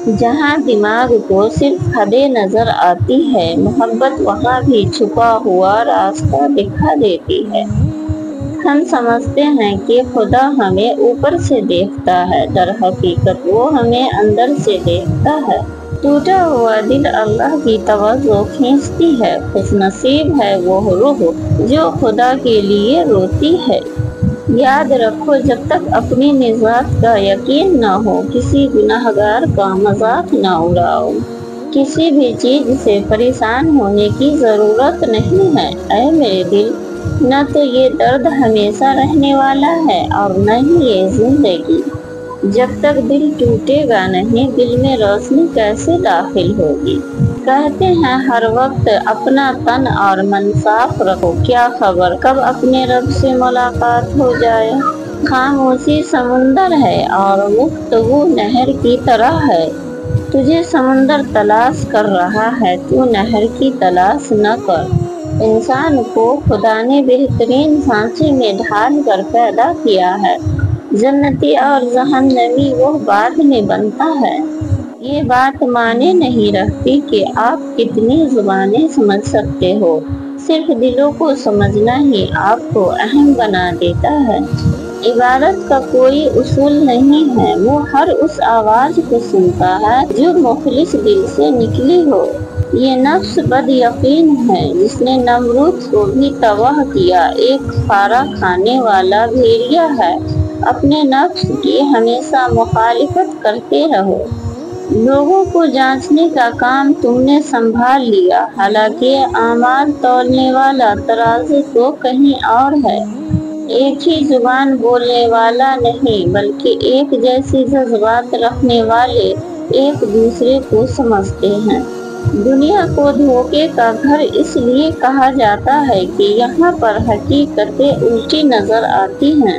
جہاں دماغ کو صرف حدیں نظر آتی ہے، محبت وہاں بھی چھپا ہوا راستہ دکھا دیتی ہے۔ ہم سمجھتے ہیں کہ خدا ہمیں اوپر سے دیکھتا ہے، در حقیقت وہ ہمیں اندر سے دیکھتا ہے۔ ٹوٹا ہوا دل اللہ کی توجہ کھینچتی ہے۔ خوش نصیب ہے وہ روح جو خدا کے لیے روتی ہے۔ یاد رکھو، جب تک اپنی نجات کا یقین نہ ہو، کسی گنہگار کا مذاق نہ اڑاؤ۔ کسی بھی چیز سے پریشان ہونے کی ضرورت نہیں ہے، اے میرے دل۔ نہ تو یہ درد ہمیشہ رہنے والا ہے اور نہ ہی یہ زندگی۔ جب تک دل ٹوٹے گا نہیں، دل میں روشنی کیسے داخل ہوگی؟ کہتے ہیں ہر وقت اپنا تن اور من صاف رکھو، کیا خبر کب اپنے رب سے ملاقات ہو جائے۔ خاموشی سمندر ہے اور گفتگو نہر کی طرح ہے۔ تجھے سمندر تلاش کر رہا ہے، تو نہر کی تلاش نہ کر۔ انسان کو خدا نے بہترین سانچے میں ڈھال کر پیدا کیا ہے۔ جنتی اور جہنمی وہ بعد میں بنتا ہے۔ یہ بات معنی نہیں رکھتی کہ آپ کتنی زبانیں سمجھ سکتے ہو، صرف دلوں کو سمجھنا ہی آپ کو اہم بنا دیتا ہے۔ عبادت کا کوئی اصول نہیں ہے، وہ ہر اس آواز کو سنتا ہے جو مخلص دل سے نکلی ہو۔ یہ نفس بد یقین ہے جس نے نمرود کو بھی تباہ کیا، ایک خارا کھانے والا بھیڑیا ہے۔ اپنے نفس کی ہمیشہ مخالفت کرتے رہو۔ لوگوں کو جانچنے کا کام تم نے سنبھال لیا، حالانکہ اعمال تولنے والا ترازو تو کہیں اور ہے۔ ایک ہی زبان بولنے والا نہیں، بلکہ ایک جیسی جذبات رکھنے والے ایک دوسرے کو سمجھتے ہیں۔ دنیا کو دھوکے کا گھر اس لیے کہا جاتا ہے کہ یہاں پر حقیقتیں الٹی نظر آتی ہیں۔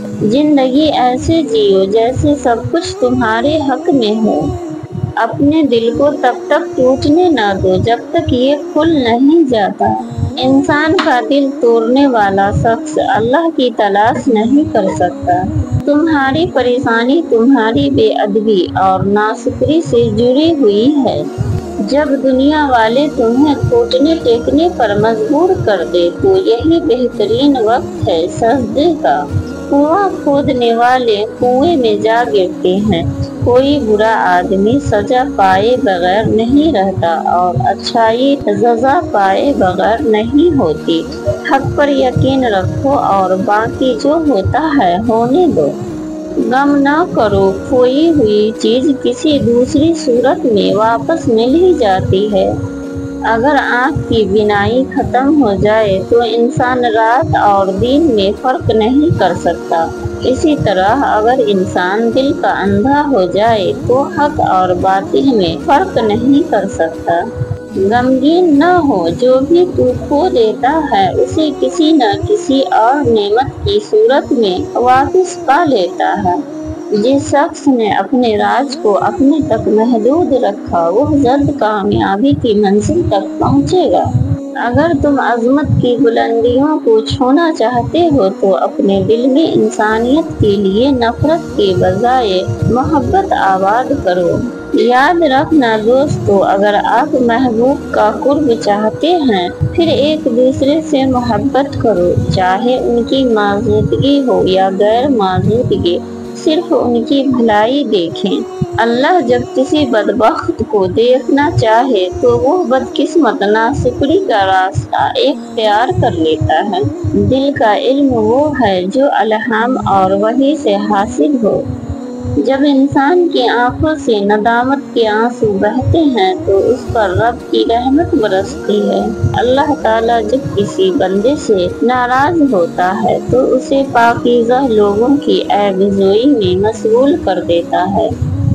زندگی ایسے جیو جیسے سب کچھ تمہارے حق میں ہو۔ اپنے دل کو تب تک ٹوٹنے نہ دو جب تک یہ کھل نہیں جاتا۔ انسان کا دل توڑنے والا شخص اللہ کی تلاش نہیں کر سکتا۔ تمہاری پریشانی تمہاری بے ادبی اور ناشکری سے جڑی ہوئی ہے۔ جب دنیا والے تمہیں گھٹنے ٹیکنے پر مجبور کر دے تو یہی بہترین وقت ہے سجدے کا۔ کنواں کھودنے والے کنویں میں جا گرتے ہیں۔ کوئی برا آدمی سزا پائے بغیر نہیں رہتا اور اچھائی جزا پائے بغیر نہیں ہوتی۔ حق پر یقین رکھو اور باقی جو ہوتا ہے ہونے دو۔ غم نہ کرو، کھوئی ہوئی چیز کسی دوسری صورت میں واپس مل ہی جاتی ہے۔ اگر آنکھ کی بینائی ختم ہو جائے تو انسان رات اور دن میں فرق نہیں کر سکتا۔ اسی طرح اگر انسان دل کا اندھا ہو جائے تو حق اور باطل میں فرق نہیں کر سکتا۔ غمگین نہ ہو، جو بھی تو کھو دیتا ہے اسے کسی نہ کسی اور نعمت کی صورت میں واپس پا لیتا ہے۔ جس شخص نے اپنے راز کو اپنے تک محدود رکھا وہ جلد کامیابی کی منزل تک پہنچے گا۔ اگر تم عظمت کی بلندیوں کو چھونا چاہتے ہو تو اپنے دل میں انسانیت کے لیے نفرت کے بجائے محبت آباد کرو۔ یاد رکھنا دوستو، اگر آپ محبوب کا قرب چاہتے ہیں پھر ایک دوسرے سے محبت کرو، چاہے ان کی موجودگی ہو یا غیر موجودگی، صرف ان کی بھلائی دیکھیں۔ اللہ جب کسی بدبخت کو دیکھنا چاہے تو وہ بدقسمت ناشکری کا راستہ اختیار کر لیتا ہے۔ دل کا علم وہ ہے جو الہام اور وحی سے حاصل ہو۔ جب انسان کی آنکھوں سے ندامت کے آنسو بہتے ہیں تو اس پر رب کی رحمت برستی ہے۔ اللہ تعالیٰ جب کسی بندے سے ناراض ہوتا ہے تو اسے پاکیزہ لوگوں کی عیب جوئی میں مشغول کر دیتا ہے۔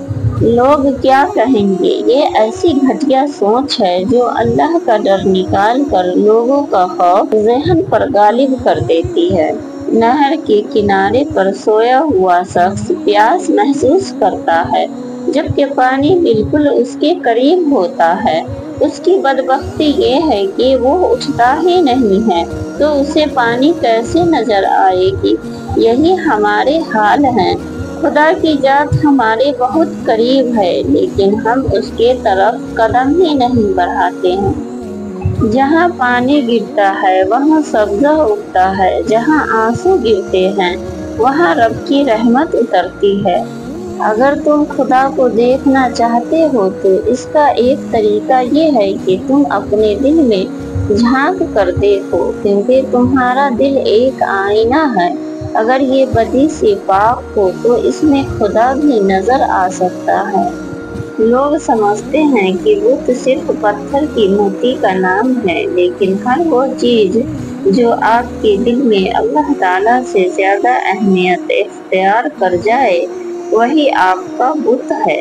لوگ کیا کہیں گے، یہ ایسی گھٹیا سوچ ہے جو اللہ کا ڈر نکال کر لوگوں کا خوف ذہن پر غالب کر دیتی ہے۔ نہر کے کنارے پر سویا ہوا شخص پیاس محسوس کرتا ہے جبکہ پانی بالکل اس کے قریب ہوتا ہے۔ اس کی بدبختی یہ ہے کہ وہ اٹھتا ہی نہیں ہے تو اسے پانی کیسے نظر آئے گی۔ یہی ہمارے حال ہیں۔ خدا کی ذات ہمارے بہت قریب ہے، لیکن ہم اس کے طرف قدم ہی نہیں بڑھاتے ہیں۔ جہاں پانی گرتا ہے وہاں سبزہ اگتا ہے، جہاں آنسو گرتے ہیں وہاں رب کی رحمت اترتی ہے۔ اگر تم خدا کو دیکھنا چاہتے ہو تو اس کا ایک طریقہ یہ ہے کہ تم اپنے دل میں جھانک کر دیکھو، کیونکہ تمہارا دل ایک آئینہ ہے۔ اگر یہ بدی سے پاک ہو تو اس میں خدا بھی نظر آ سکتا ہے۔ لوگ سمجھتے ہیں کہ بت صرف پتھر کی مورتی کا نام ہے، لیکن ہر وہ چیز جو آپ کے دل میں اللہ تعالیٰ سے زیادہ اہمیت اختیار کر جائے وہی آپ کا بت ہے۔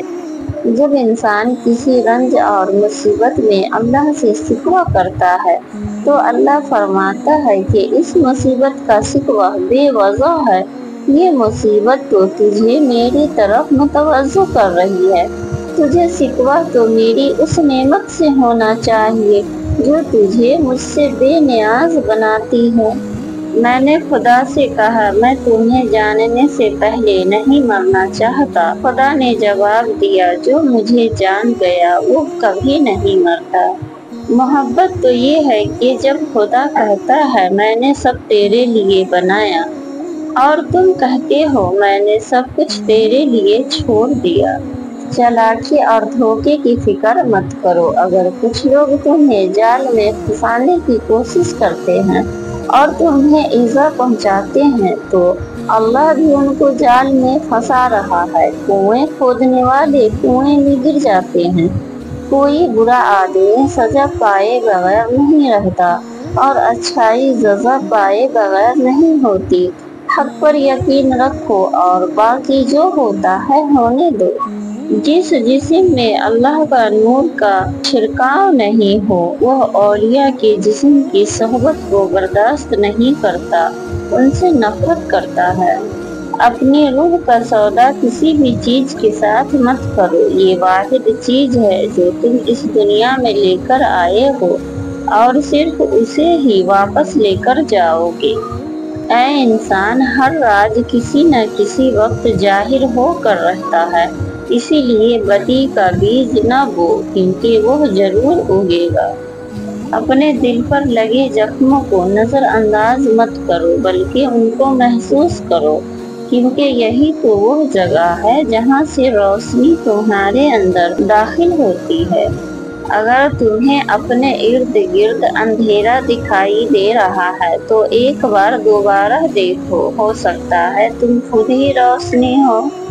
جب انسان کسی رنج اور مصیبت میں اللہ سے شکوہ کرتا ہے تو اللہ فرماتا ہے کہ اس مصیبت کا شکوہ بے وجہ ہے، یہ مصیبت تو تجھے میری طرف متوجہ کر رہی ہے۔ تجھے شکوہ تو میری اس نعمت سے ہونا چاہیے جو تجھے مجھ سے بے نیاز بناتی ہے۔ میں نے خدا سے کہا، میں تمہیں جاننے سے پہلے نہیں مرنا چاہتا۔ خدا نے جواب دیا، جو مجھے جان گیا وہ کبھی نہیں مرتا۔ محبت تو یہ ہے کہ جب خدا کہتا ہے میں نے سب تیرے لیے بنایا، اور تم کہتے ہو میں نے سب کچھ تیرے لیے چھوڑ دیا۔ چالاکی اور دھوکے کی فکر مت کرو۔ اگر کچھ لوگ تمہیں جال میں پھنسانے کی کوشش کرتے ہیں اور تمہیں ایذا پہنچاتے ہیں تو اللہ بھی ان کو جال میں پھنسا رہا ہے۔ کنویں کھودنے والے کنویں میں گر جاتے ہیں۔ کوئی برا آدمی سزا پائے بغیر نہیں رہتا اور اچھائی جزا پائے بغیر نہیں ہوتی۔ حق پر یقین رکھو اور باقی جو ہوتا ہے ہونے دو۔ جس جسم میں اللہ کا نور کا چھڑکاؤ نہیں ہو وہ اولیاء کے جسم کی صحبت کو برداشت نہیں کرتا، ان سے نفرت کرتا ہے۔ اپنی روح کا سودا کسی بھی چیز کے ساتھ مت کرو، یہ واحد چیز ہے جو تم اس دنیا میں لے کر آئے ہو اور صرف اسے ہی واپس لے کر جاؤ گے۔ اے انسان، ہر راز کسی نہ کسی وقت ظاہر ہو کر رہتا ہے، اسی لیے بدی کا بیج نہ بو، کیونکہ وہ ضرور اگے گا۔ اپنے دل پر لگے زخموں کو نظر انداز مت کرو بلکہ ان کو محسوس کرو، کیونکہ یہی تو وہ جگہ ہے جہاں سے روشنی تمہارے اندر داخل ہوتی ہے۔ اگر تمہیں اپنے ارد گرد اندھیرا دکھائی دے رہا ہے تو ایک بار دوبارہ دیکھو، ہو سکتا ہے تم خود ہی روشنی ہو۔